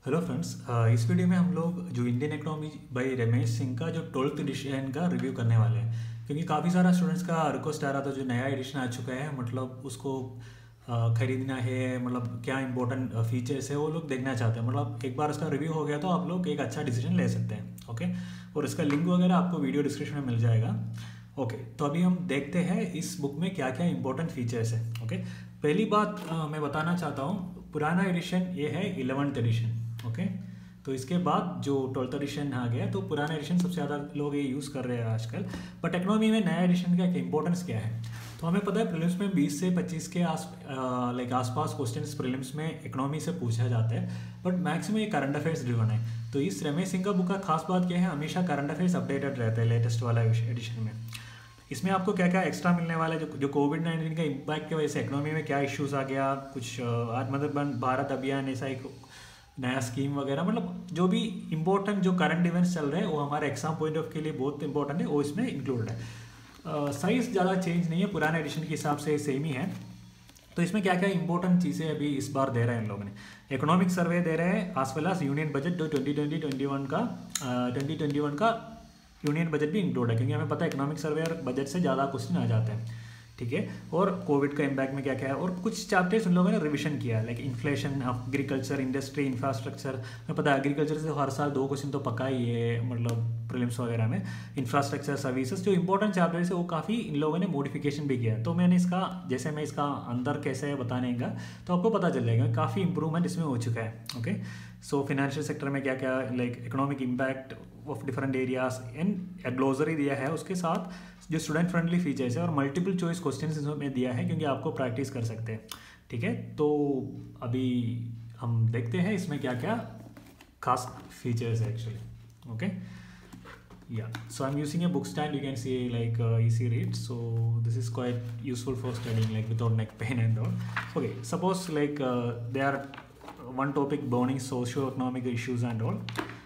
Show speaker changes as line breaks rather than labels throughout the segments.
Hello friends, इस video में हम लोग जो Indian economy by Ramesh Singh का जो 12th एडिशन का रिव्यू करने वाले हैं, क्योंकि काफ़ी सारा स्टूडेंट्स का रिक्वेस्ट आ रहा था। जो नया एडिशन आ चुका है, मतलब उसको खरीदना है, मतलब क्या इंपॉर्टेंट फीचर्स है वो लोग देखना चाहते हैं। मतलब एक बार उसका रिव्यू हो गया तो आप लोग एक अच्छा डिसीजन ले सकते हैं। ओके, और इसका लिंक वगैरह आपको वीडियो डिस्क्रिप्शन में मिल जाएगा। ओके, तो अभी हम देखते हैं इस बुक में क्या क्या इंपॉर्टेंट फीचर्स है। ओके, पहली बात मैं बताना चाहता हूँ, पुराना एडिशन ये है 11th एडिशन। ओके, तो इसके बाद जो 12th एडिशन आ गया, तो पुराना एडिशन सबसे ज़्यादा लोग ये यूज़ कर रहे हैं आजकल। बट इकोनॉमी में नया एडिशन का इंपॉर्टेंस क्या है, तो हमें पता है प्रीलिम्स में 20 से 25 के आसपास क्वेश्चंस प्रीलिम्स में इकोनॉमी से पूछा जाता है। बट मैक्सिमम ये करंट अफेयर्स ड्रिवन है। तो इस रमेश सिंह का बुक का खास बात क्या है, हमेशा करंट अफेयर्स अपडेटेड रहता है लेटेस्ट वाला एडिशन में। इसमें आपको क्या क्या एक्स्ट्रा मिलने वाला है, जो कोविड-19 का इम्पैक्ट की वजह से इकोनॉमी में क्या इश्यूज आ गया, कुछ आत्मनिर्भर भारत अभियान ऐसा एक नया स्कीम वगैरह, मतलब जो भी इंपॉर्टेंट जो करंट इवेंट्स चल रहे हैं वो हमारे एग्जाम पॉइंट ऑफ के लिए बहुत इंपॉर्टेंट है, वो इसमें इंक्लूडेड है। साइज ज़्यादा चेंज नहीं है, पुराने एडिशन के हिसाब से सेम ही है। तो इसमें क्या क्या इंपॉर्टेंट चीज़ें अभी इस बार दे रहे हैं इन लोगों ने। इकोनॉमिक सर्वे दे रहे हैं, as well as union budget जो 2020-21 का यूनियन बजट भी इंक्लूड है, क्योंकि हमें पता है इकोनॉमिक सर्वे और बजट से ज़्यादा क्वेश्चन आ जाते हैं। ठीक है, और कोविड का इम्पैक्ट में क्या क्या है, और कुछ चैप्टर्स उन लोगों ने रिवीजन किया है, like inflation, agriculture, industry, infrastructure. मैं पता है एग्रीकल्चर से हर साल 2 क्वेश्चन तो पक्का ही है, मतलब प्रीलिम्स वगैरह में। इंफ्रास्ट्रक्चर, सर्विसेज, जो इंपॉर्टेंट चैप्टर्स है वो काफ़ी इन लोगों ने मॉडिफिकेशन भी किया है। तो मैंने इसका, जैसे मैं इसका अंदर कैसे है बताने का, तो आपको पता चल जाएगा काफ़ी इंप्रूवमेंट इसमें हो चुका है। ओके, सो फाइनेंशियल सेक्टर में क्या क्या, like economic impact of different areas and glossary दिया है, उसके साथ जो स्टूडेंट फ्रेंडली फीचर्स है और मल्टीपल चॉइस क्वेश्चंस इसमें दिया है, क्योंकि आपको प्रैक्टिस कर सकते हैं। ठीक है, तो अभी हम देखते हैं इसमें क्या क्या खास फीचर्स है actually. Okay, yeah, so I'm using a book stand, you can see, like easy read, so this is quite useful for studying, like without neck pain and all. Okay, suppose like there are one topic burning socio-economic issues and all,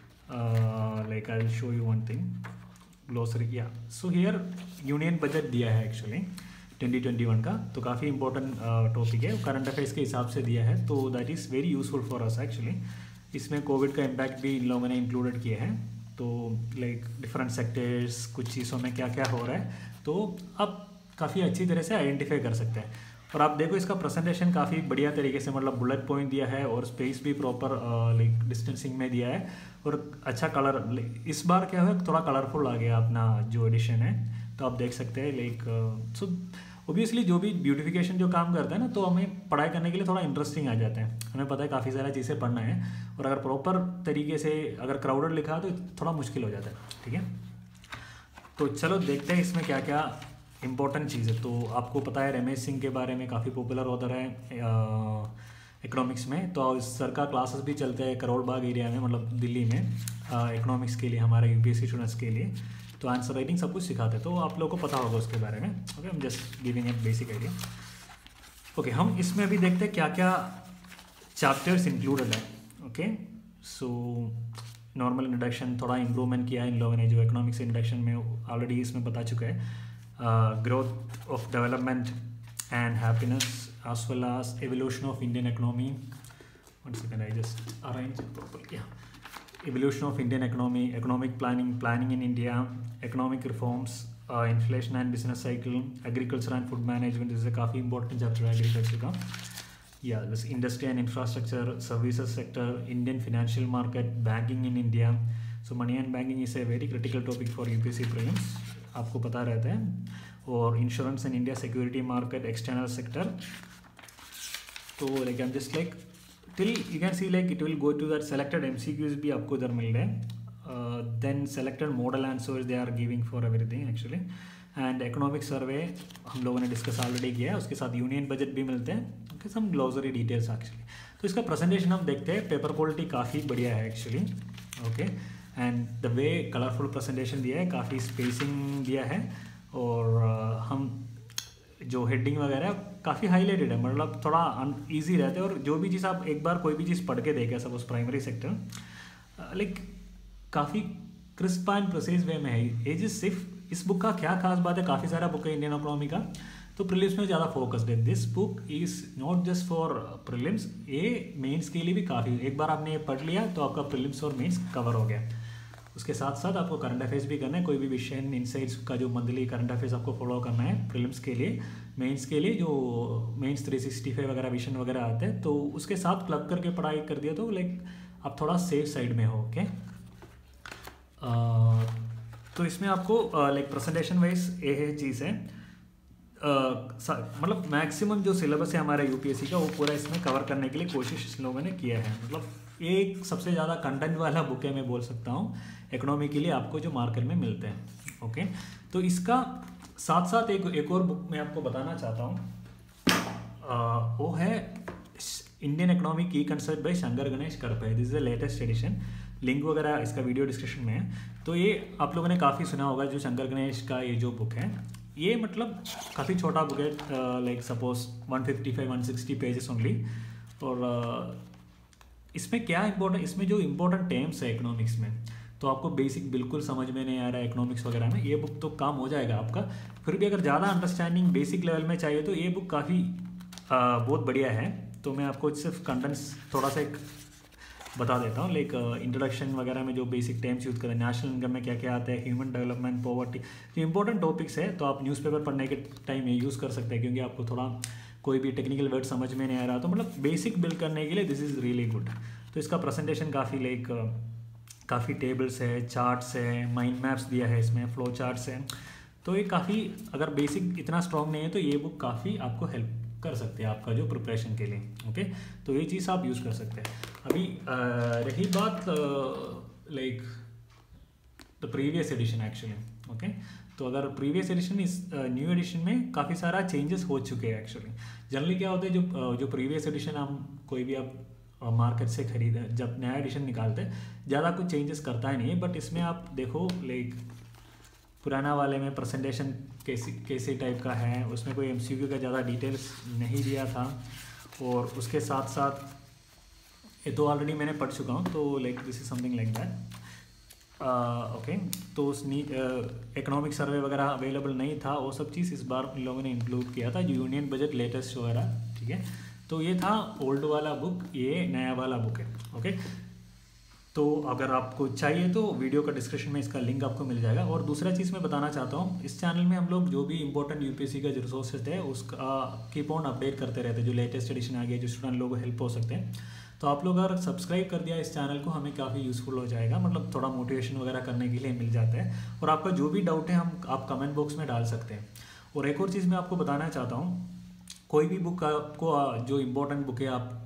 like I'll show you one thing, glossary, yeah. So here union budget दिया है actually 2021 का, तो काफ़ी important topic है, current affairs के हिसाब से दिया है, तो that is very useful for us actually. इसमें कोविड का इम्पैक्ट भी इन लोगों ने इंक्लूडेड किया है, तो लाइक डिफरेंट सेक्टर्स, कुछ चीज़ों में क्या क्या हो रहा है, तो आप काफ़ी अच्छी तरह से आइडेंटिफाई कर सकते हैं। और आप देखो इसका प्रेजेंटेशन काफ़ी बढ़िया तरीके से, मतलब बुलेट पॉइंट दिया है और स्पेस भी प्रॉपर लाइक डिस्टेंसिंग में दिया है, और अच्छा कलर, इस बार क्या है थोड़ा कलरफुल आ गया अपना जो एडिशन है, तो आप देख सकते हैं। लाइक सो ओबियसली जो भी ब्यूटिफिकेशन जो काम करता है ना, तो हमें पढ़ाई करने के लिए थोड़ा इंटरेस्टिंग आ जाता है। हमें पता है काफ़ी सारा चीज़ें पढ़ना है, और अगर प्रॉपर तरीके से अगर क्राउडेड लिखा तो थोड़ा मुश्किल हो जाता है। ठीक है, तो चलो देखते हैं इसमें क्या क्या इंपॉर्टेंट चीज़ है। तो आपको पता है रमेश सिंह के बारे में, काफ़ी पॉपुलर ऑथर है इकोनॉमिक्स में, तो सर का क्लासेस भी चलते हैं करोल बाग एरिया में, मतलब दिल्ली में, इकोनॉमिक्स के लिए, हमारे यूपीएससी स्टूडेंट्स के लिए। तो आंसर राइटिंग सब कुछ सिखाते हैं, तो आप लोगों को पता होगा उसके बारे में। ओके, हम just giving a basic idea. Okay, हम इसमें अभी देखते हैं क्या क्या चैप्टर्स इंक्लूडेड है। ओके, सो नॉर्मल इंट्रोडक्शन, थोड़ा इंप्रूवमेंट किया है इन लोगों ने, जो इकोनॉमिक्स इंट्रोडक्शन में ऑलरेडी इसमें बता चुका है। Growth of development and happiness, as well as evolution of Indian economy. One second, I just arrange it properly. Yeah. Evolution of Indian economy, economic planning in India, economic reforms, inflation and business cycle, agriculture and food management. This is a काफ़ी important chapter agriculture का. Yeah, this industry and infrastructure, services sector, Indian financial market, banking in India. So money and banking is a very critical topic for UPSC prelims, आपको पता रहता है। और insurance in India, security market, external sector. तो like I am just like till you can see like it will go to that selected MCQs भी आपको इधर मिल रहे हैं, then selected model answers they are giving for everything actually. And economic survey हम लोगों ने डिस्कस ऑलरेडी किया है, उसके साथ यूनियन बजट भी मिलते हैं, okay, some glossary details actually. तो इसका प्रेजेंटेशन हम देखते हैं, पेपर क्वालिटी काफ़ी बढ़िया है actually. Okay, and the way colourful presentation दिया है, काफ़ी स्पेसिंग दिया है, और हम जो हेडिंग वगैरह काफ़ी हाईलाइटेड है, मतलब थोड़ा ईजी रहता है। और जो भी चीज़ आप एक बार कोई भी चीज़ पढ़ के देखें, सपोज प्राइमरी सेक्टर, लाइक काफ़ी क्रिस्प एंड प्रोसेस वे में है। ये चीज़ सिर्फ इस बुक का क्या खास बात है, काफ़ी सारा बुक है इंडियन इकोनॉमी का, तो प्रीलिम्स में ज़्यादा फोकस्ड है। This book is not just for prelims, ये मेंस के लिए भी काफ़ी, एक बार आपने ये पढ़ लिया तो आपका प्रीलिम्स और मेंस कवर हो गया। उसके साथ साथ आपको करंट अफेयर्स भी करना है, कोई भी विषय इनसाइट्स का जो मंथली करंट अफेयर्स आपको फॉलो करना है प्रीलिम्स के लिए। मेंस के लिए जो मेंस 365 वगैरह विषन वगैरह आते हैं तो उसके साथ क्लब करके पढ़ाई कर दिया तो लाइक आप थोड़ा सेफ साइड में हो। ओके, तो इसमें आपको लाइक प्रेजेंटेशन वाइज ये चीज़ है, मतलब मैक्सिमम जो सिलेबस है हमारा यूपीएससी का वो पूरा इसमें कवर करने के लिए कोशिश इस लोगों ने किया है। मतलब एक सबसे ज़्यादा कंटेंट वाला बुक है मैं बोल सकता हूँ इकोनॉमी के लिए आपको जो मार्केट में मिलते हैं। ओके, तो इसका साथ साथ एक और बुक मैं आपको बताना चाहता हूँ, वो है इंडियन इकोनॉमी की कंसेप्ट बाय शंकर गणेश करपे। This is the latest edition, link वगैरह इसका वीडियो डिस्क्रिप्शन में है। तो ये आप लोगों ने काफ़ी सुना होगा जो शंकर गणेश का ये जो बुक है, ये मतलब काफ़ी छोटा बुक है, लाइक सपोज 155-160 पेजेस ओनली। और इसमें क्या इम्पोर्टेंट, इसमें जो इम्पोर्टेंट टर्म्स है इकोनॉमिक्स में तो आपको बेसिक बिल्कुल समझ में नहीं आ रहा है इकोनॉमिक्स वगैरह में, ये बुक तो काम हो जाएगा आपका। फिर भी अगर ज़्यादा अंडरस्टैंडिंग बेसिक लेवल में चाहिए तो ये बुक काफ़ी बहुत बढ़िया है। तो मैं आपको सिर्फ कंटेंट्स थोड़ा सा एक बता देता हूँ, लाइक इंट्रोडक्शन वगैरह में जो बेसिक टर्म्स यूज़ करें, नेशनल इनकम में क्या क्या आता है, ह्यूमन डेवलपमेंट, पॉवर्टी, जो इंपॉर्टेंट टॉपिक्स है तो आप न्यूज़पेपर पढ़ने के टाइम ये यूज़ कर सकते हैं क्योंकि आपको थोड़ा कोई भी टेक्निकल वर्ड समझ में नहीं आ रहा तो मतलब बेसिक बिल्ड करने के लिए दिस इज़ रियली गुड। तो इसका प्रेजेंटेशन काफ़ी लाइक काफ़ी टेबल्स है, चार्ट्स है, माइंड मैप्स दिया है इसमें, फ्लो चार्ट्स हैं। तो ये काफ़ी, अगर बेसिक इतना स्ट्रॉन्ग नहीं है तो ये बुक काफ़ी आपको हेल्प कर सकते हैं आपका जो प्रिपरेशन के लिए। ओके, तो ये चीज़ आप यूज़ कर सकते हैं। अभी रही बात like the previous edition actually. Okay, तो अगर प्रीवियस एडिशन इस न्यू एडिशन में काफ़ी सारा चेंजेस हो चुके हैं एक्चुअली। जनरली क्या होता है जो प्रीवियस एडिशन हम कोई भी आप मार्केट से खरीदे, जब नया एडिशन निकालते हैं ज़्यादा कुछ चेंजेस करता है नहीं है, बट इसमें आप देखो लाइक पुराना वाले में प्रेजेंटेशन कैसे टाइप का है, उसमें कोई एमसीक्यू का ज़्यादा डिटेल्स नहीं दिया था। और उसके साथ साथ ये तो ऑलरेडी मैंने पढ़ चुका हूँ तो like this is something like that. Okay, तो उस इकोनॉमिक सर्वे वगैरह अवेलेबल नहीं था, वो सब चीज़ इस बार इन लोगों ने इंक्लूड किया था, यूनियन बजट लेटेस्ट वगैरह। ठीक है, तो ये था ओल्ड वाला बुक, ये नया वाला बुक है। ओके, तो अगर आपको चाहिए तो वीडियो का डिस्क्रिप्शन में इसका लिंक आपको मिल जाएगा। और दूसरा चीज़ मैं बताना चाहता हूँ, इस चैनल में हम लोग जो भी इंपॉर्टेंट यूपीएससी का जो रिसोर्सेज है उसका कीप ऑन अपडेट करते रहते हैं। जो लेटेस्ट एडिशन आ गया जो स्टूडेंट लोगों को हेल्प हो सकते हैं, तो आप लोग अगर सब्सक्राइब कर दिया इस चैनल को हमें काफ़ी यूज़फुल हो जाएगा, मतलब थोड़ा मोटिवेशन वगैरह करने के लिए मिल जाता है। और आपका जो भी डाउट है आप कमेंट बॉक्स में डाल सकते हैं। और एक और चीज़ मैं आपको बताना चाहता हूँ, कोई भी बुक आपको जो इम्पोर्टेंट बुक है आप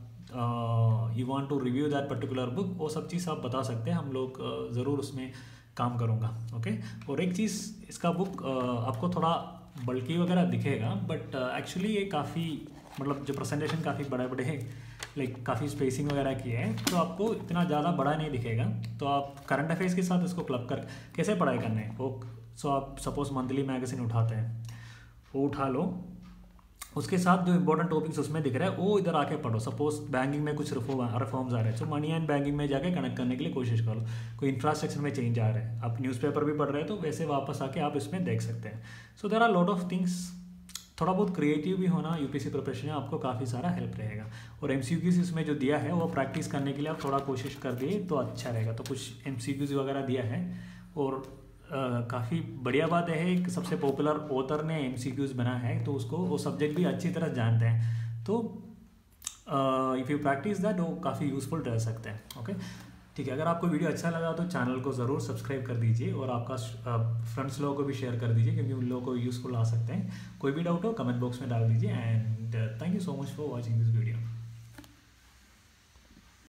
you want to review that particular book, वो सब चीज़ आप बता सकते हैं, हम लोग ज़रूर उसमें काम करूँगा। ओके, और एक चीज़, इसका बुक आपको थोड़ा बल्कि वगैरह दिखेगा बट एक्चुअली ये काफ़ी, मतलब जो प्रेजेंटेशन काफ़ी बड़े बड़े है, लाइक काफ़ी स्पेसिंग वगैरह की है तो आपको इतना ज़्यादा बड़ा नहीं दिखेगा। तो आप करंट अफेयर्स के साथ इसको क्लब कर कैसे पढ़ाई करना है वो, सो आप सपोज मंथली मैगजीन उठाते हैं, वो उठा लो, उसके साथ जो इंपॉर्टेंट टॉपिक्स उसमें दिख रहा है वो इधर आके पढ़ो। सपोज बैंकिंग में कुछ रिफॉर्म्स आ रहे हैं तो मनी एंड बैंकिंग में जाके कनेक्ट करने के लिए कोशिश करो। कोई इंफ्रास्ट्रक्चर में चेंज आ रहा है, आप न्यूज़पेपर भी पढ़ रहे हैं तो वैसे वापस आके आप इसमें देख सकते हैं। So there are lot of things, थोड़ा बहुत क्रिएटिव भी होना यूपीएससी प्रिपरेशन में आपको काफ़ी सारा हेल्प रहेगा। और एमसीक्यूज इसमें जो दिया है वो प्रैक्टिस करने के लिए आप थोड़ा कोशिश कर दिए तो अच्छा रहेगा। तो कुछ एमसीक्यूज वगैरह दिया है और काफ़ी बढ़िया बात है कि सबसे पॉपुलर ऑथर ने एमसीक्यूज बना है तो उसको वो सब्जेक्ट भी अच्छी तरह जानते हैं, तो इफ़ यू प्रैक्टिस दैट वो काफ़ी यूज़फुल रह सकते हैं। ओके, ठीक है, अगर आपको वीडियो अच्छा लगा तो चैनल को ज़रूर सब्सक्राइब कर दीजिए और आपका फ्रेंड्स लोगों को भी शेयर कर दीजिए क्योंकि उन लोगों को यूज़फुल आ सकते हैं। कोई भी डाउट हो कमेंट बॉक्स में डाल दीजिए and thank you so much for watching this video.